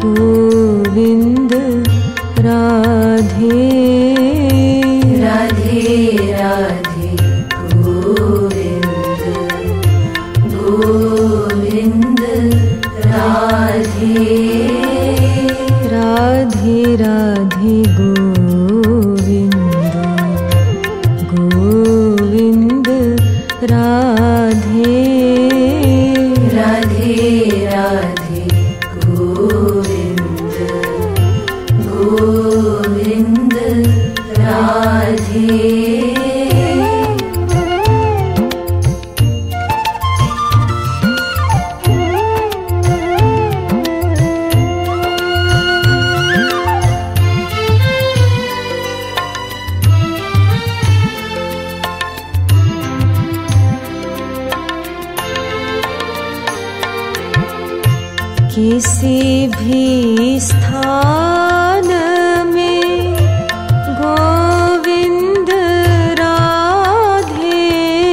गोविंद राधे राधे राधे गोविंद गोविंद राधे राधे राधे गोविंद गोविंद राधे राधे राधे गोविंद गोविंद राधे किसी भी स्थान में गोविंद राधे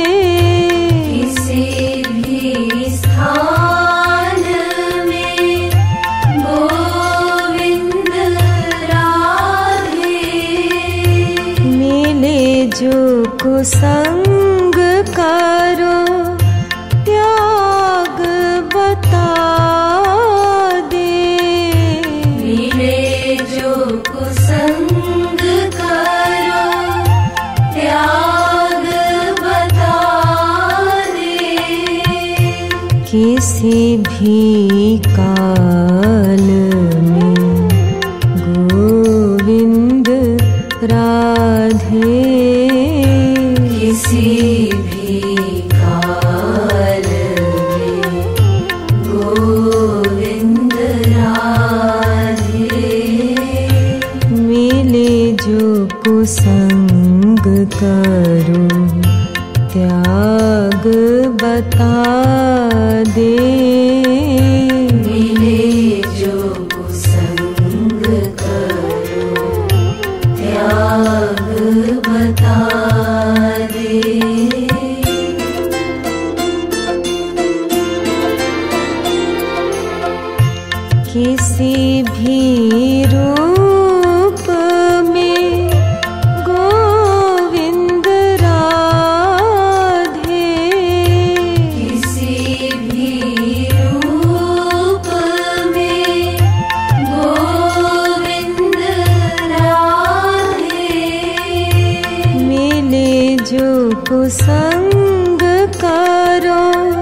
किसी भी स्थान में गोविंद राधे मिले जो कुसंग करो त्याग बता कुसंग करो त्याग बता दे किसी भी काल में गोविंद राधे किसी भी काल में गोविंद राधे मिले जो कुसंग करो त्याग बता दे मिले जो कुसंग करो त्याग बता दे किसी भी रूप में गोविंद राधे किसी भी रूप में गोविंद राधे मिले जो कुसंग करो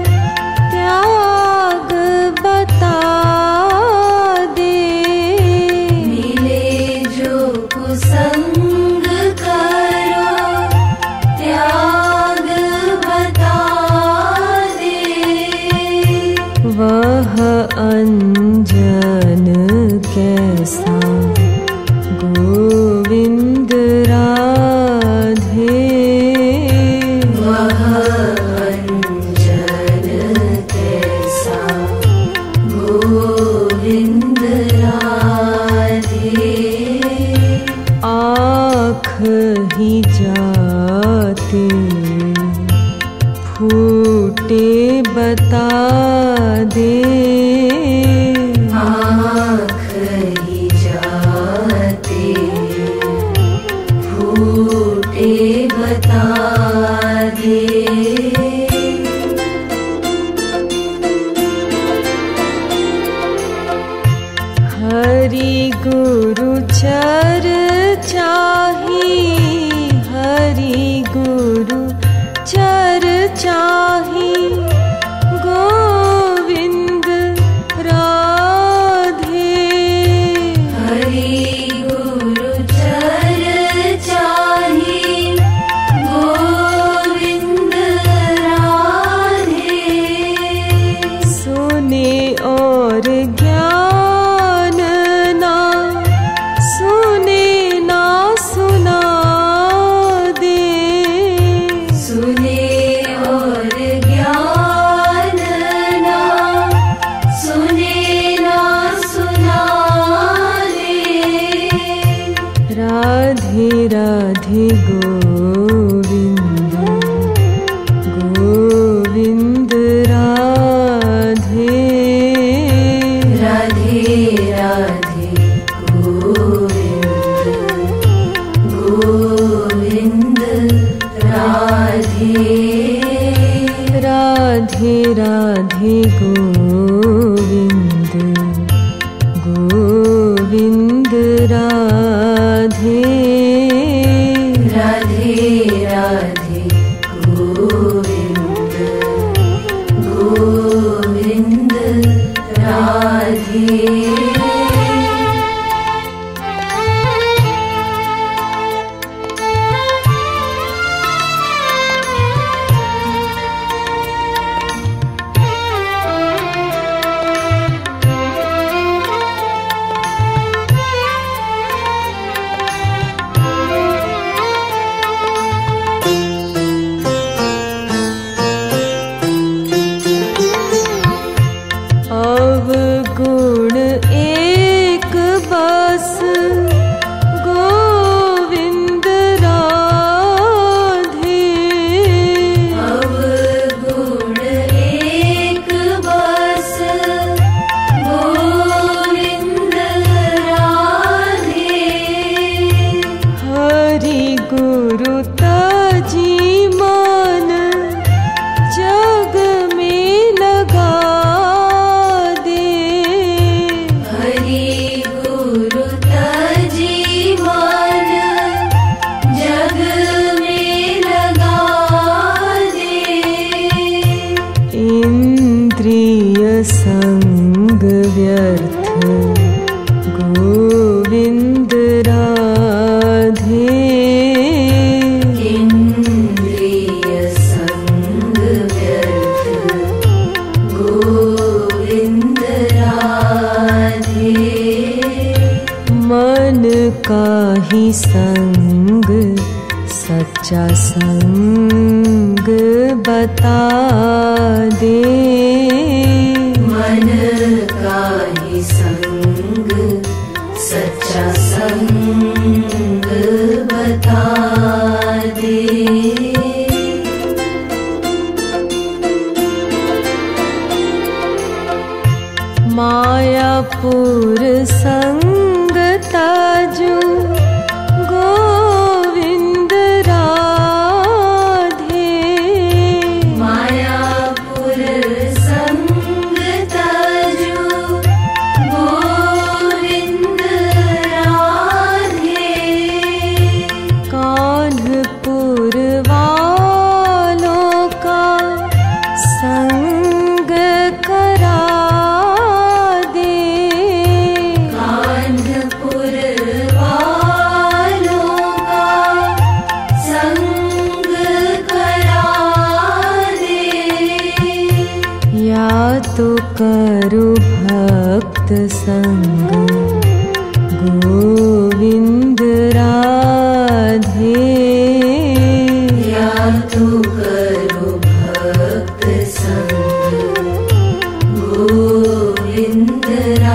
त्याग बता कुसंग करो त्याग बता दे वह अंजन कैसा गोविंद राधे वह अंजन कैसा गोविंद राधे आँख ही जाते फूटे बता दे आँख ही जाते फूटे बता दे हरि गुरु चरचाही हरि गुरु चरचाही गोविंद राधे हरि गुरु चरचाही गोविंद राधे सुने और ज्ञान ना सुने ना सुना दे सुने और ज्ञान ना सुने ना सुना दे राधे राधे गोविंद गोविंद राधे राधे राधे गोविंद राधे राधे राधे गोविंद गोविंद राधे अवगुण एक बस गोविंद राधे अवगुण एक बस गोविंद राधे हरि गुरु तजी मन जग में लगा संग व्यर्थ गोविंद राधे इंद्रिय संग व्यर्थ गोविंद राधे मन का ही संग सच्चा संग बता दे मन का ही संग सच्चा संग बता दे मायापुर संग ताजू गोविंद राधे मायापुर संग ताजू गोविंद राधे कान्हपुर वालों का संग करा दे कान्हपुर वालों का संग करा दे या तो करु भक्त संग गोविंद राधे या तो करो भक्त संग गोविंद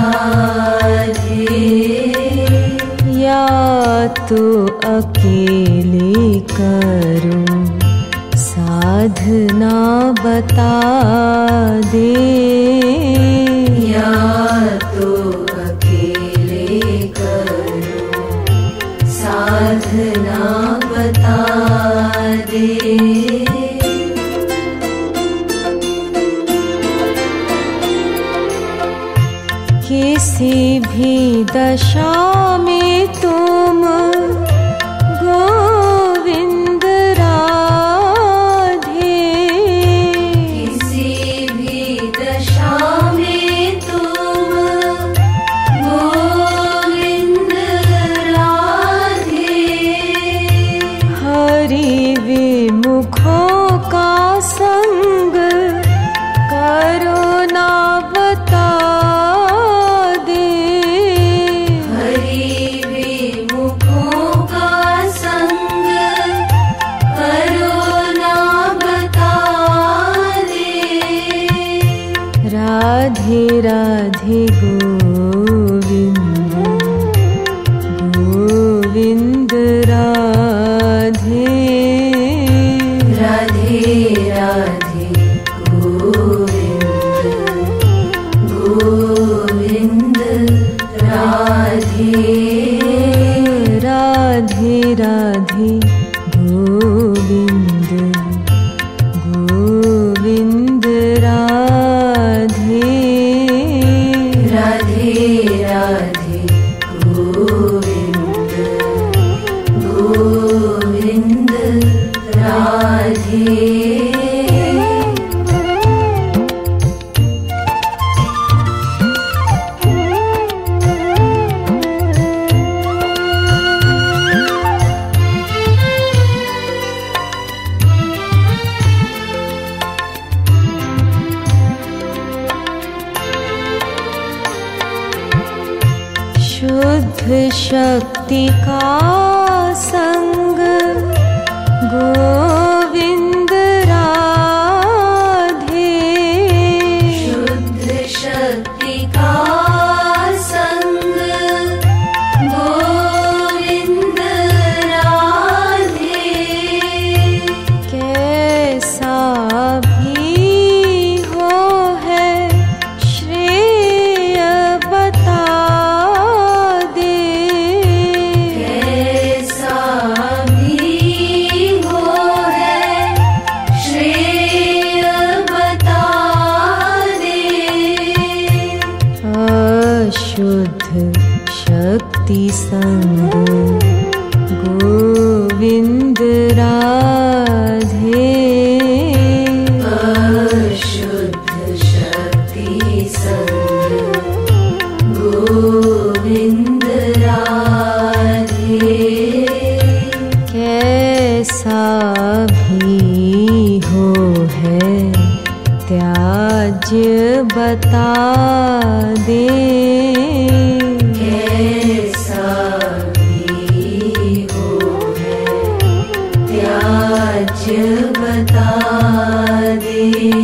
राधे या तो अकेले करो साधना बता दे या तो अकेले करो साधना बता दे किसी भी दशा में तुम गोविंद राधे किसी भी दशा में तुम गोविंद राधे हरि विमुखों का संग करो ना बता दे हरि विमुखों का संग करो ना बता दे राधे राधे गोविंद गोविंद राधे राधे राधे गोविंद गोविंद राधे राधे राधे गोविंद गोविंद राधे राधे राधे शुद्ध शक्ति का संग गोविंद राधे। शुद्ध शक्ति का संग गोविंद राधे। कैसा भी हो है श्रेय बता दे। कैसा भी हो है श्रेय बता दे। अशुद्ध शक्ति संग गोविंद राधे। अशुद्ध शक्ति संग गोविंद राधे। कैसा भी हो है त्याज्य बता दे। कैसा भी हो है त्याज्य बता दे।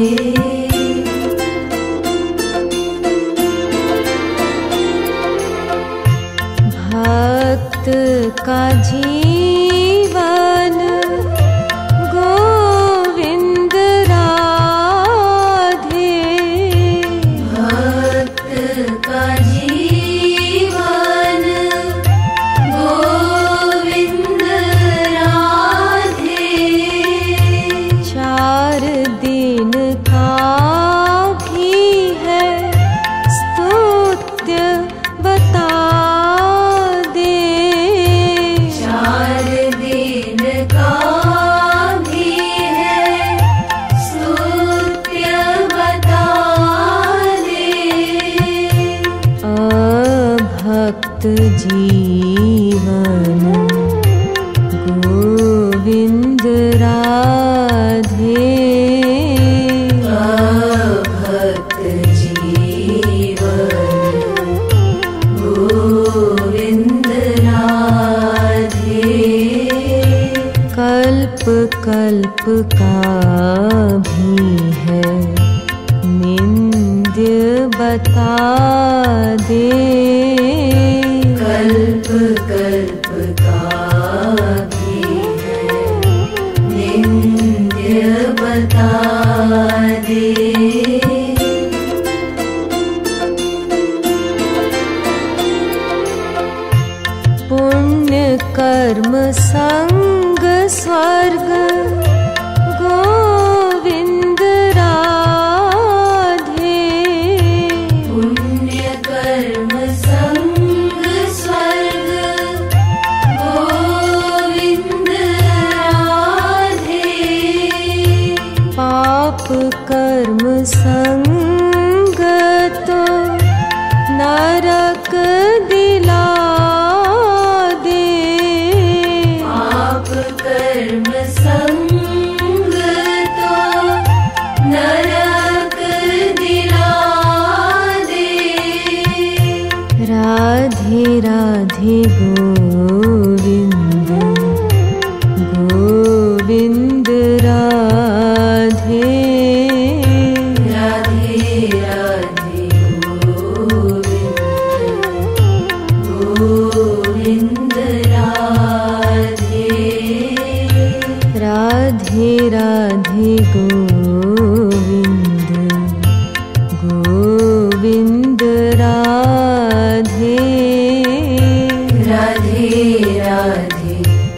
भक्त का जीवन गोविंद राधे। भक्त का जीवन गोविंद राधे। 4 दिन का भी है स्तुत्य बता दे। 4 दिन का भी है स्तुत्य बता दे। अभक्त जीवन गोविंद राधे। अभक्त जीवन गोविंद राधे। कल्प कल्प का भी है निंद्य बता दे। कल्प कल्प का भी है निंद्य बता दे। पुण्य कर्म संग स्वर्ग गोविंद राधे। पुण्य कर्म संग स्वर्ग गोविंद राधे। पाप कर्म संग तो नरक दिला दे। पाप कर्म संग तो नरक दिला दे। राधे राधे गोविंद गोविंद राधे। राधे राधे गोविंद गोविंद राधे। राधे राधे गोविंद गोविंद राधे। राधे राधे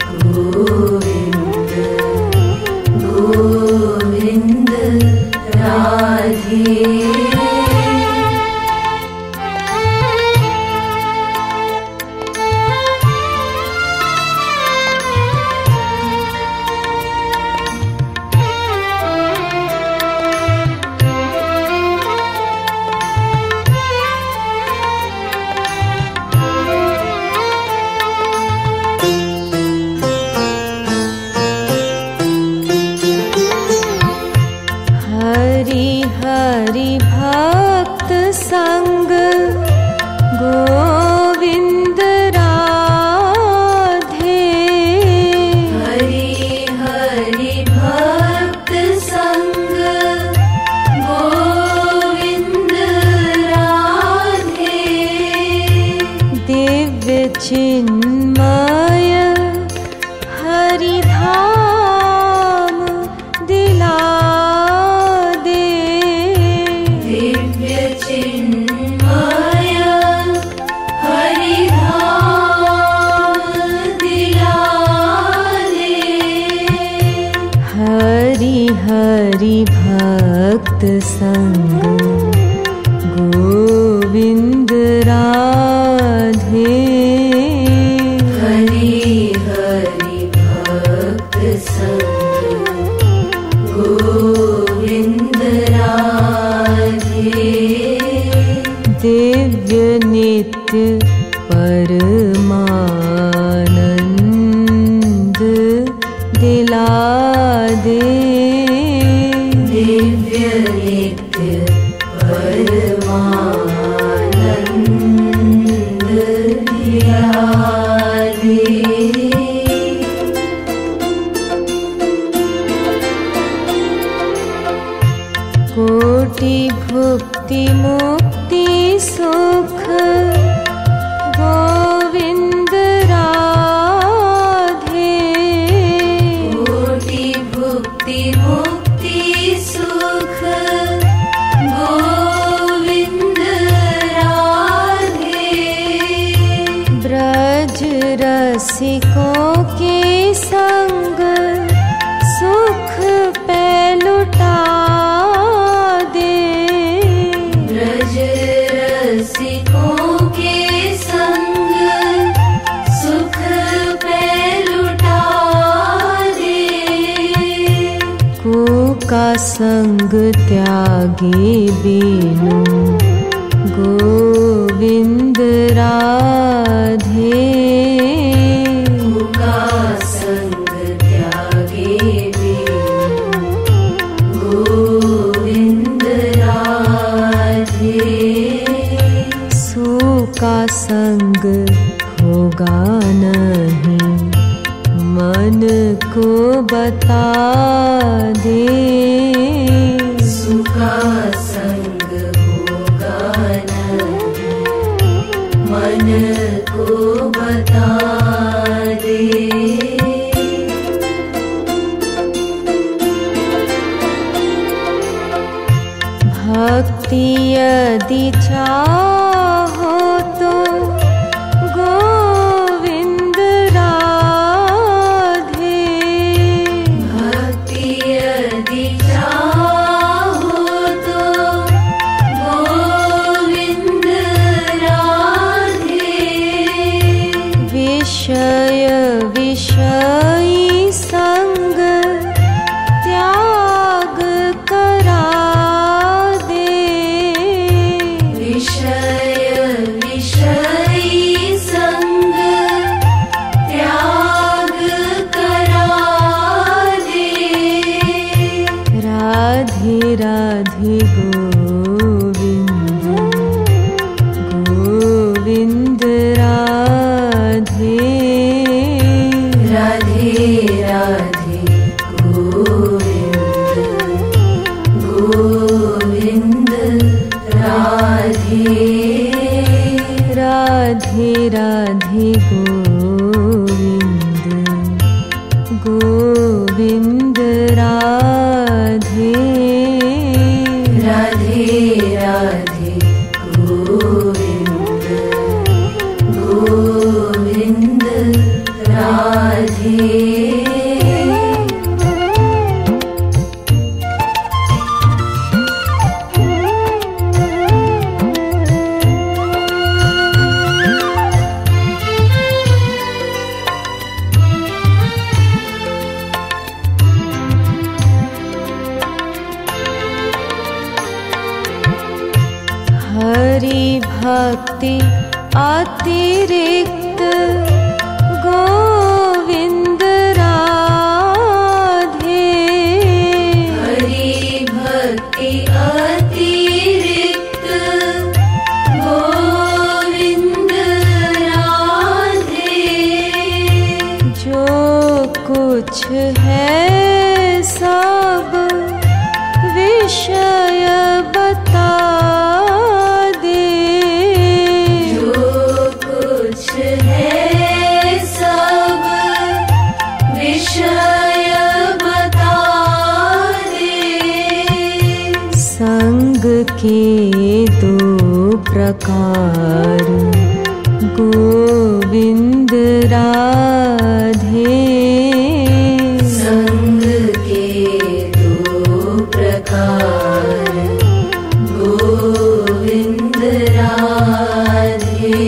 चिन्मय हरिधाम दिला दे। दिव्य चिन्मय हरिधाम दिला दे। हरि हरि भक्त संग गोविंद राधे। हरि हरि भक्त संग गोविंद राधे। दिव्य नित्य परमानंद दिला दे। दिव्य नित्य परमानंद दिला दे। कोटि भुक्ति मुक्ति सुख गोविंद राधे। कोटि भुक्ति मुक्ति सुख गोविंद राधे। ब्रज रसिकों के संग सुख पे लुटा दे। ब्रज रसिकों के संग सुख पे लुटा दे। का संग त्यागे बिनु गोविंद राधे। का संग त्यागे बिनु गोविंद राधे। सूका संग होगा नहीं मन को बता दे। सुखा संग होगा नहीं मन को बता दे। भक्ति यदि चाहो तो गोविंद राधे। भक्ति यदि चाहो तो गोविंद राधे। विषय विषयी संग त्याग करा दे। विषय विषयी संग त्याग करा दे। राधे राधे गोविंद गोविंद राधे। राधे राधे गोविंद गोविंद राधे। राधे राधे गोविंद गोविंद राधे। राधे राधे गोविंद गोविंद राधे। हरि भक्ति अतिरिक्त गोविंद राधे। हरि भक्ति अतिरिक्त गोविंद राधे। जो कुछ है सब विषय बता दे। जो कुछ प्रकार गोविंद राधे। संग के दो प्रकार गोविंद राधे।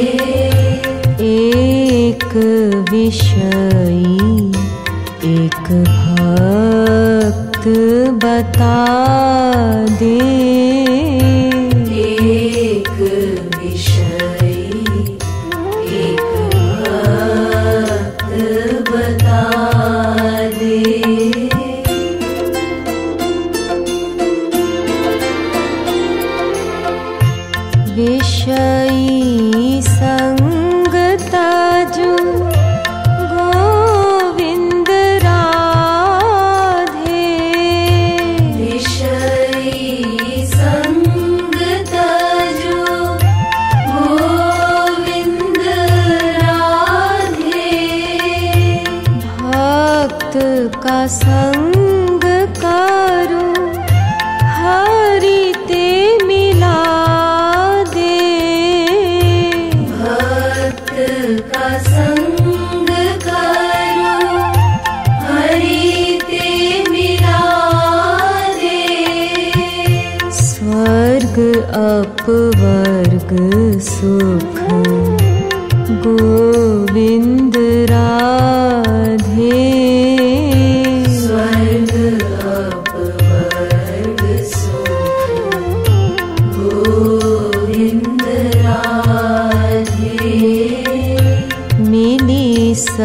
एक विषयी एक भक्त बता दे। एक विषयी एक भक्त बता दे। विषयी संगता जो गोविंद राधे। विषयी संगता जो गोविंद राधे। भक्त का संग करो हरि ते मिला दे। भक्त का संग करो हरि ते मिला दे। स्वर्ग अपवर्ग सुख गोविंद राधे। स्वर्ग अपवर्ग सुख गोविंद राधे। मिली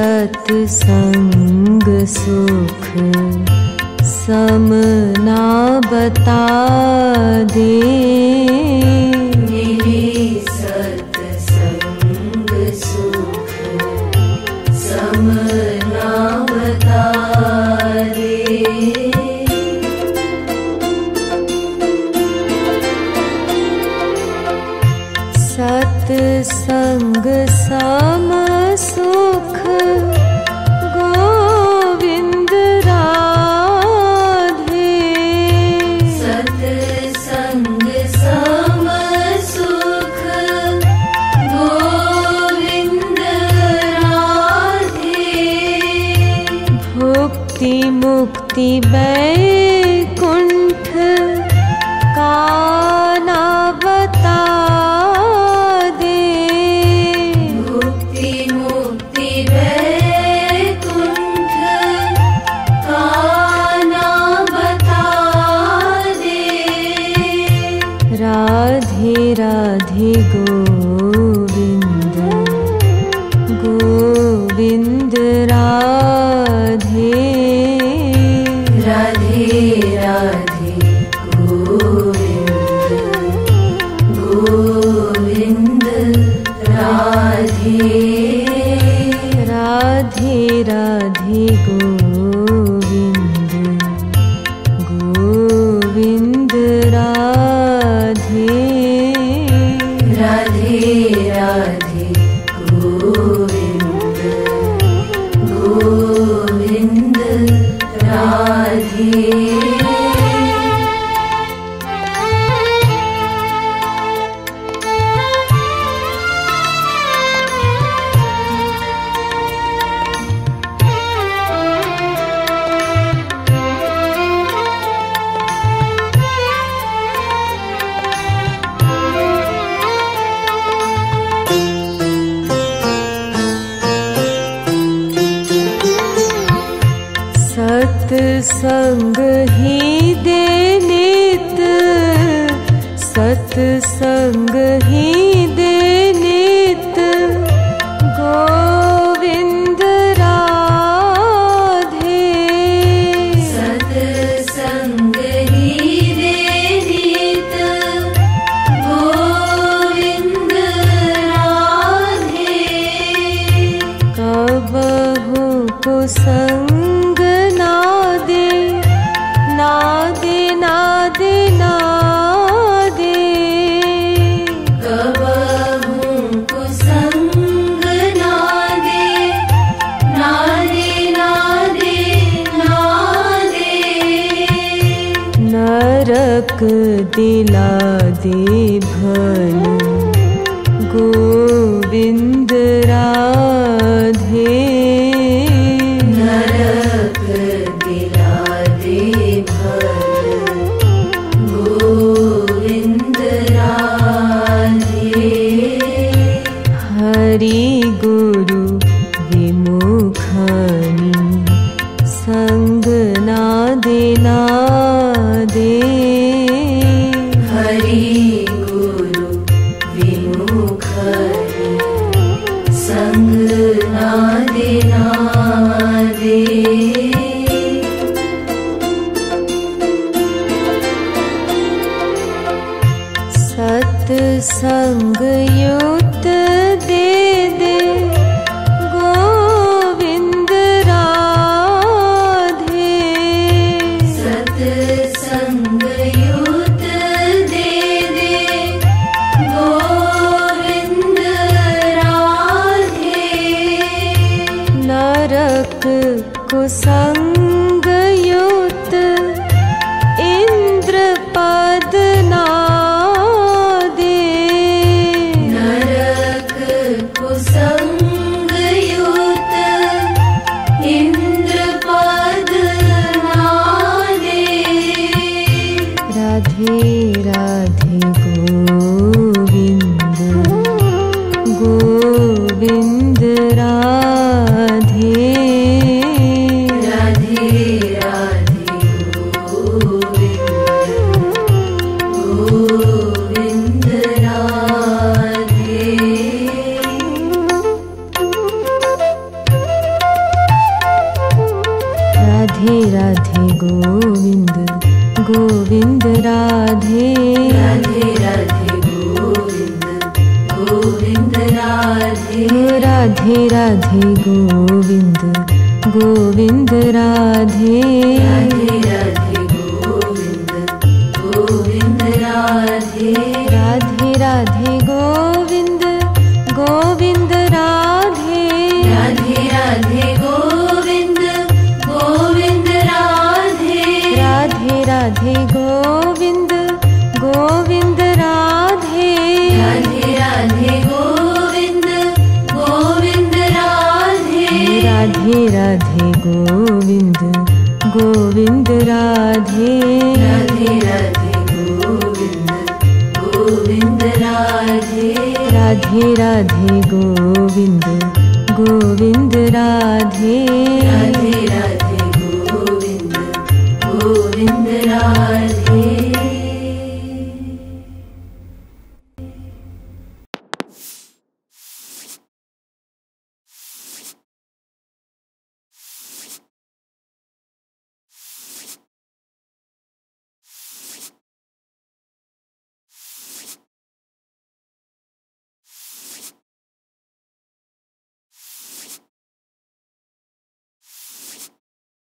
सत्संग सुख सम ना बता दे। मिली सत्संग सुख सम ना बता दे। सत्संग सम सुख गोविंद राधे। सत्संग सम सुख गोविंद राधे। भुक्ति मुक्ति वैकुंठ का ना बता दे। मुक्ति मुक्ति वैकुंठ का नाम बता दे। राधे राधे गोविंद गोविंद राधे। राधे राधे गोविंद गोविंद राधे। राधे राधे गोविंद गोविंद राधे। राधे राधे गोविंद गोविंद राधे। सत्संग ही दे नित सत्संग ही दे नित गोविंद राधे। सत्संग ही दे नित गोविंद राधे। कबहु कुसंग ना दे ना दे ना दे ना दे। कबहु कुसंग ना दे ना दे ना दे ना दे। नरक दिला दे भल हरि गुरु विमुखनी संग नादे नादे हरि गुरु विमुखनी संग नादे नादे सत्संग युक्त दे दे गोविंद राधे सत्संग युक्त दे दे गोविंद राधे नरक कुसंग युक्त इंद्र पद नादे नरक कुसंग युक्त इंद्र पद नादे राधे राधे गोविंद गोविंद राधे राधे राधे गोविंद राधे राधे राधे गोविंद गोविंद राधे राधे राधे गोविंद गोविंद राधे राधे राधे गोविंद गोविंद राधे राधे राधे गोविंद गोविंद राधे राधे राधे गोविंद गोविंद राधे राधे राधे गोविंद गोविंद राधे राधे राधे गोविंद गोविंद राधे राधे राधे गोविंद गोविंद राधे राधे राधे गोविंद गोविंद राधे राधे राधे गोविंद गोविंद राधे राधे राधे गोविंद गोविंद राधे